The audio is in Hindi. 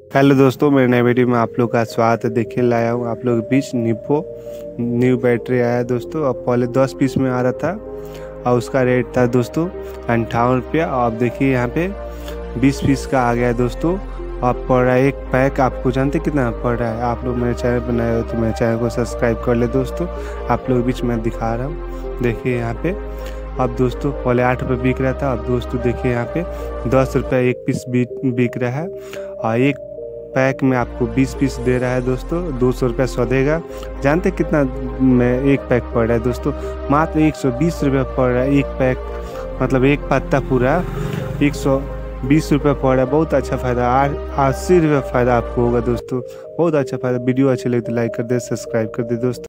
हेलो दोस्तों, मेरे नए वीडियो में आप लोग का स्वागत है। देखिए लाया हूँ आप लोग के बीच न्यू बैटरी आया है दोस्तों। अब पहले 10 पीस में आ रहा था और उसका रेट था दोस्तों 58 रुपया। और अब देखिए यहाँ पे 20 पीस का आ गया है दोस्तों। अब पड़ रहा है एक पैक, आपको जानते कितना पड़ रहा है? आप लोग मेरे चैनल पर नए हो तो मेरे चैनल को सब्सक्राइब कर ले दोस्तों। आप लोग के बीच में दिखा रहा हूँ, देखिए यहाँ पे। अब दोस्तों पहले 8 रुपये बिक रहा था, अब दोस्तों देखिए यहाँ पे 10 रुपये एक पीस बिक रहा है। और एक पैक में आपको 20 पीस दे रहा है दोस्तों, 200 रुपये सौदेगा। जानते कितना में एक पैक पड़ रहा है दोस्तों? मात्र 120 रुपये पड़ रहा है एक पैक, मतलब एक पत्ता पूरा 120 रुपये पड़ रहा है। बहुत अच्छा फ़ायदा, 80 रुपये फ़ायदा आपको होगा दोस्तों। बहुत अच्छा फ़ायदा। वीडियो अच्छी लगी तो लाइक कर दे, सब्सक्राइब कर दे दोस्तों।